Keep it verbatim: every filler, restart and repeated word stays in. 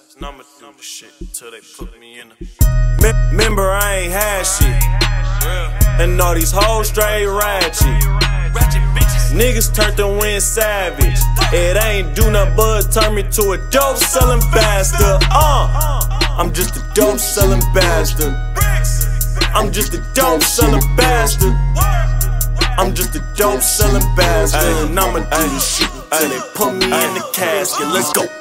And I'ma do the shit till they put me in a. Remember, I ain't had shit, and all these hoes straight ratchet. Niggas turned to win savage. It ain't do nothing but turn me to a dope selling bastard. Uh, I'm just a dope selling bastard. I'm just a dope selling bastard. I'm just a dope selling bastard. And I'ma do this shit till they put me in the casket. Let's go.